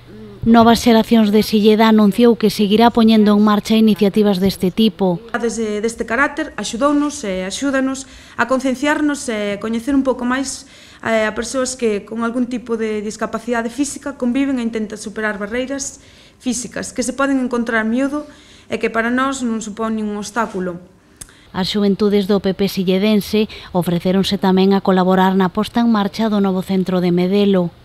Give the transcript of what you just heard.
Novas Xeracións de Silleda anunciou que seguirá poñendo en marcha iniciativas deste tipo. Deste carácter axudounos e axúdanos a concienciarnos e coñecer un pouco máis a persoas que con algún tipo de discapacidade física conviven e intentan superar barreiras físicas que se poden encontrar miúdo e que para nós non supón ningún obstáculo. As xuventudes do PP silledense ofrecéronse tamén a colaborar na posta en marcha do novo centro de Medelo.